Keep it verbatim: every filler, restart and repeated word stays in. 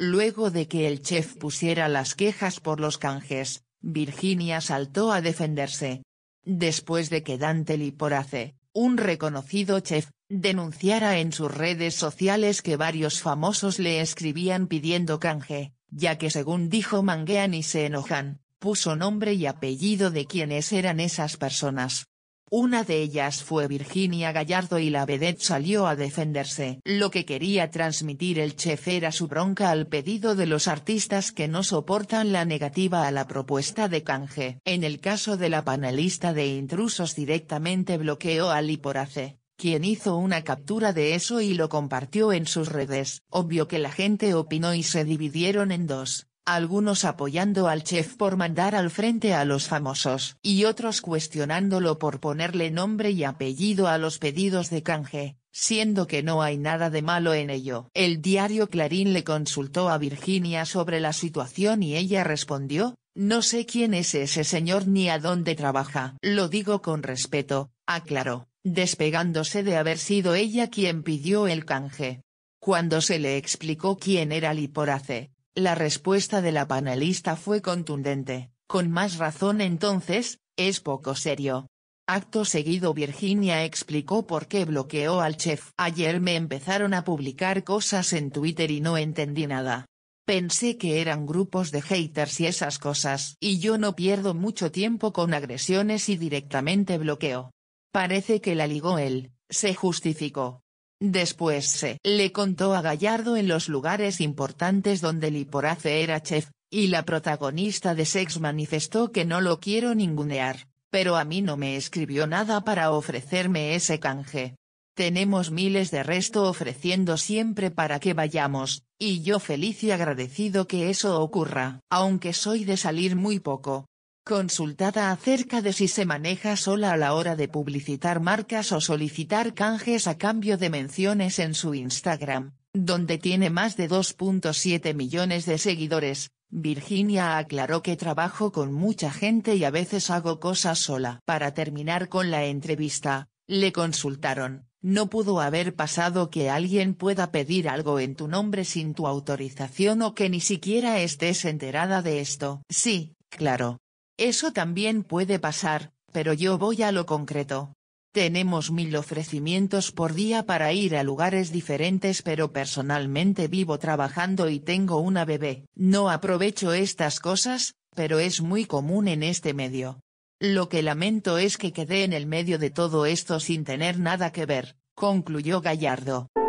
Luego de que el chef pusiera las quejas por los canjes, Virginia saltó a defenderse. Después de que Dante Liporace, un reconocido chef, denunciara en sus redes sociales que varios famosos le escribían pidiendo canje, ya que según dijo manguean y se enojan, puso nombre y apellido de quiénes eran esas personas. Una de ellas fue Virginia Gallardo y la vedette salió a defenderse. Lo que quería transmitir el chef era su bronca al pedido de los artistas que no soportan la negativa a la propuesta de canje. En el caso de la panelista de Intrusos directamente bloqueó a Liporace, quien hizo una captura de eso y lo compartió en sus redes. Obvio que la gente opinó y se dividieron en dos. Algunos apoyando al chef por mandar al frente a los famosos y otros cuestionándolo por ponerle nombre y apellido a los pedidos de canje, siendo que no hay nada de malo en ello. El diario Clarín le consultó a Virginia sobre la situación y ella respondió: "No sé quién es ese señor ni a dónde trabaja. Lo digo con respeto", aclaró, despegándose de haber sido ella quien pidió el canje. Cuando se le explicó quién era Liporace, la respuesta de la panelista fue contundente: "Con más razón entonces, es poco serio". Acto seguido Virginia explicó por qué bloqueó al chef. "Ayer me empezaron a publicar cosas en Twitter y no entendí nada. Pensé que eran grupos de haters y esas cosas. Y yo no pierdo mucho tiempo con agresiones y directamente bloqueo". Parece que la ligó él, se justificó. Después se le contó a Gallardo en los lugares importantes donde Liporace era chef, y la protagonista de Sex manifestó que no lo quiero ningunear, pero a mí no me escribió nada para ofrecerme ese canje. Tenemos miles de resto ofreciendo siempre para que vayamos, y yo feliz y agradecido que eso ocurra. Aunque soy de salir muy poco. Consultada acerca de si se maneja sola a la hora de publicitar marcas o solicitar canjes a cambio de menciones en su Instagram, donde tiene más de dos punto siete millones de seguidores, Virginia aclaró que trabajo con mucha gente y a veces hago cosas sola. Para terminar con la entrevista, le consultaron: "¿No pudo haber pasado que alguien pueda pedir algo en tu nombre sin tu autorización o que ni siquiera estés enterada de esto?". "Sí, claro. Eso también puede pasar, pero yo voy a lo concreto. Tenemos mil ofrecimientos por día para ir a lugares diferentes, pero personalmente vivo trabajando y tengo una bebé. No aprovecho estas cosas, pero es muy común en este medio. Lo que lamento es que quedé en el medio de todo esto sin tener nada que ver", concluyó Gallardo.